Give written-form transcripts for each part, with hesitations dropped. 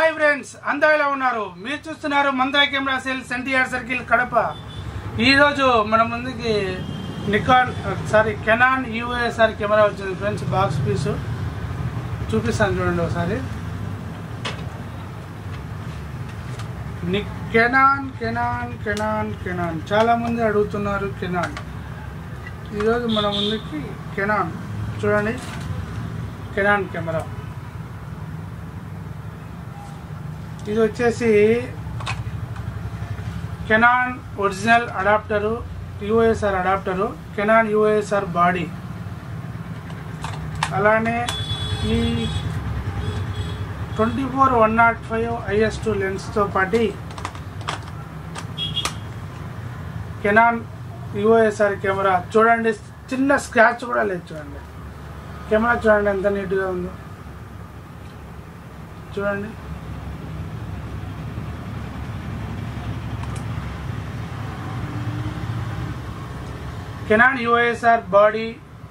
Hi friends, అంతా ఎలా ఉన్నారు? మీరు చూస్తున్నారు Mantra camera sales NTR circle Kadapa. ఈరోజు మన ముందుకి కెనాన్ EOS R కెమెరా వచ్చింది ఫ్రెండ్స్. బాక్స్ పీసు చూపిస్తాను చూడండి ఒకసారి. కెనాన్ కెనాన్ కెనాన్ కెనాన్ చాలా మంది అడుగుతున్నారు కెనాన్. ఈరోజు మన ముందుకి కెనాన్ చూడండి, కెనాన్ కెమెరా. ఇది వచ్చేసి Canon original adapter, EOS R adapter, Canon EOS R body. అలానే ఈ 24-105 IS2 లెన్స్తో పాటు కెనాన్ EOS R కెమెరా చూడండి. చిన్న స్క్రాచ్ కూడా లేదు చూడండి. కెమెరా చూడండి ఎంత నీట్గా ఉందో చూడండి. Canon EOS R body,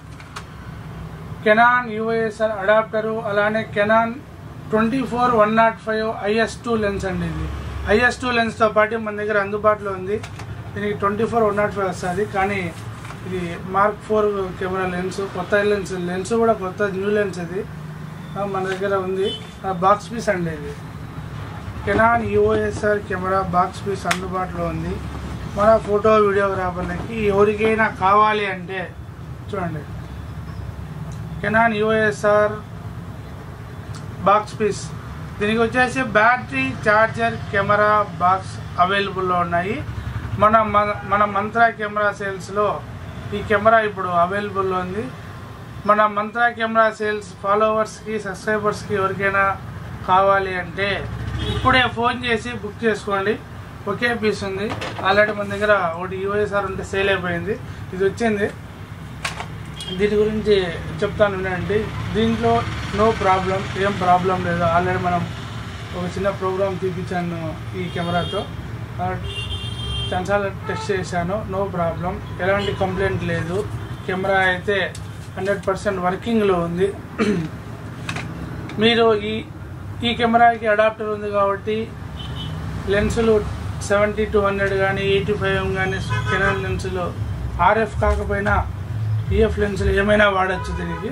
Canon EOS R adapter, అలానే కెనాన్ 24-105 IS2 లెన్స్ అండి. ఇది IS2 లెన్స్తో పాటు మన దగ్గర అందుబాటులో ఉంది. దీనికి 24-105 వస్తుంది, కానీ ఇది Mark 4 కెమెరా లెన్స్, కొత్త లెన్స్ కూడా కొత్త న్యూ లెన్స్. ఇది మన దగ్గర ఉంది. బాక్స్ పీస్ అండి. ఇది Canon EOS R camera box piece అందుబాటులో ఉంది. మన ఫోటో వీడియోగ్రాఫర్లకి ఎవరికైనా కావాలి అంటే చూడండి, Canon EOS R box piece. దీనికి వచ్చేసి బ్యాటరీ, ఛార్జర్, కెమెరా బాక్స్ అవైలబుల్లో ఉన్నాయి. మన మంత్రా కెమెరా సేల్స్లో ఈ కెమెరా ఇప్పుడు అవైలబుల్లో ఉంది. మన మంత్రా కెమెరా సేల్స్ ఫాలోవర్స్కి, సబ్స్క్రైబర్స్కి ఎవరికైనా కావాలి అంటే ఇప్పుడే ఫోన్ చేసి బుక్ చేసుకోండి. ఒకే పీస్ ఉంది. ఆల్రెడీ మన దగ్గర ఒకటి EOS R ఉంటే సేల్ అయిపోయింది. ఇది వచ్చింది. దీని గురించి చెప్తాను అండి. దీంట్లో నో ప్రాబ్లం, ఏం ప్రాబ్లం లేదు. ఆల్రెడీ మనం ఒక చిన్న ప్రోగ్రామ్ తీపించాను ఈ కెమెరాతో. చాలా టెస్ట్ చేశాను, నో ప్రాబ్లం, ఎలాంటి కంప్లైంట్ లేదు. కెమెరా అయితే 100% వర్కింగ్లో ఉంది. మీరు ఈ కెమెరాకి అడాప్టర్ ఉంది కాబట్టి లెన్సులు 70-100 కానీ 85 కానీ కెనాన్ లెన్సులు RF కాకపోయినా EF లెన్సులు ఏమైనా వాడచ్చు దీనికి.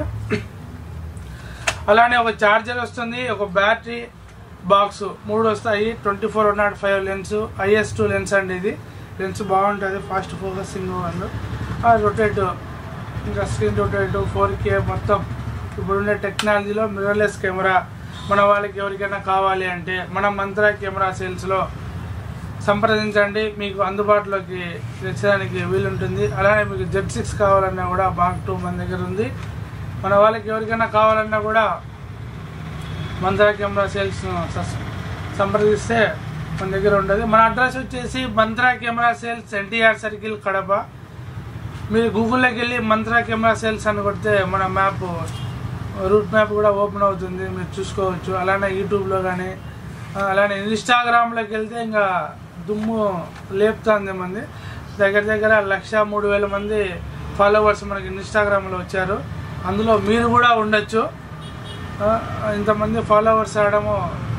అలానే ఒక ఛార్జర్ వస్తుంది, ఒక బ్యాటరీ బాక్స్ 3 వస్తాయి. 24-105 లెన్స్, IS2 లెన్స్ అండి. ఇది లెన్స్ బాగుంటుంది, ఫాస్ట్ ఫోకసింగ్ అండ్ రొటేట్, ఇంకా స్క్రీన్ రొటేట్, 4K మొత్తం. ఇప్పుడున్న టెక్నాలజీలో మిర్రర్లెస్ కెమెరా మన వాళ్ళకి ఎవరికైనా కావాలి అంటే మన మంత్రా కెమెరా సేల్స్లో సంప్రదించండి. మీకు అందుబాటులోకి తెచ్చడానికి వీలుంటుంది. అలానే మీకు Z6 కావాలన్నా కూడా Mark 2 మన దగ్గర ఉంది. మన వాళ్ళకి ఎవరికైనా కావాలన్నా కూడా మంత్రా కెమెరా సేల్స్ సంప్రదిస్తే మన దగ్గర ఉంటుంది. మన అడ్రస్ వచ్చేసి Mantra camera sales NTR circle Kadapa. మీరు గూగుల్లోకి వెళ్ళి మంత్రా కెమెరా సేల్స్ అని కొడితే మన రూట్ మ్యాప్ కూడా ఓపెన్ అవుతుంది, మీరు చూసుకోవచ్చు. అలానే యూట్యూబ్లో కానీ, అలానే ఇన్స్టాగ్రామ్లోకి వెళ్తే ఇంకా దుమ్ము లేపుతుంది. మంది దగ్గర 1,03,000 మంది ఫాలోవర్స్ మనకి ఇన్స్టాగ్రామ్లో వచ్చారు. అందులో మీరు కూడా ఉండొచ్చు. ఇంతమంది ఫాలోవర్స్ అవడము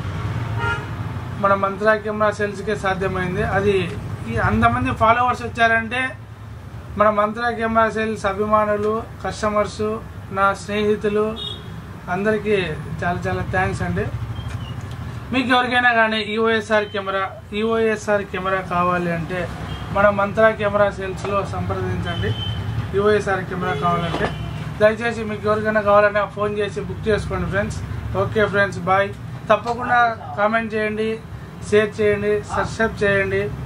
మన మంత్రా కెమెరా సేల్స్కే సాధ్యమైంది. అది అంతమంది ఫాలోవర్స్ వచ్చారంటే మన మంత్రా కెమెరా సేల్స్ అభిమానులు, కస్టమర్సు, నా స్నేహితులు అందరికీ చాలా థ్యాంక్స్ అండి. మీకు ఎవరికైనా కానీ EOS R కెమెరా కావాలి అంటే మన మంత్రా కెమెరా సేల్స్లో సంప్రదించండి. EOS R కెమెరా కావాలంటే దయచేసి మీకు ఎవరికైనా కావాలంటే ఫోన్ చేసి బుక్ చేసుకోండి ఫ్రెండ్స్. Okay friends, bye. తప్పకుండా కామెంట్ చేయండి, షేర్ చేయండి, సబ్స్క్రైబ్ చేయండి.